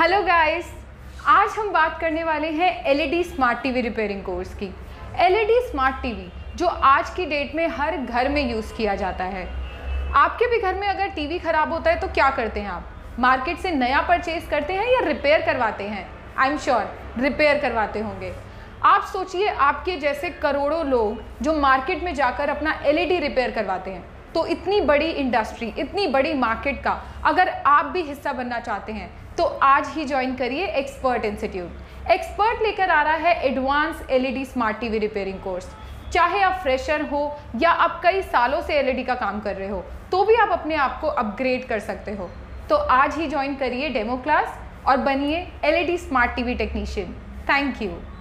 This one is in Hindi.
हेलो गाइस, आज हम बात करने वाले हैं LED smart TV repairing course की। एलईडी स्मार्ट टीवी जो आज की डेट में हर घर में यूज़ किया जाता है। आपके भी घर में अगर टीवी ख़राब होता है तो क्या करते हैं आप? मार्केट से नया परचेज करते हैं या रिपेयर करवाते हैं? आई एम श्योर रिपेयर करवाते होंगे। आप सोचिए, आपके जैसे करोड़ों लोग जो मार्केट में जाकर अपना एलईडी रिपेयर करवाते हैं, तो इतनी बड़ी इंडस्ट्री, इतनी बड़ी मार्केट का अगर आप भी हिस्सा बनना चाहते हैं तो आज ही ज्वाइन करिए एक्सपर्ट इंस्टीट्यूट। एक्सपर्ट लेकर आ रहा है advance LED smart TV repairing course. चाहे आप फ्रेशर हो या आप कई सालों से एलईडी का काम कर रहे हो, तो भी आप अपने आप को अपग्रेड कर सकते हो। तो आज ही ज्वाइन करिए डेमो क्लास और बनिए LED smart TV technician. Thank you.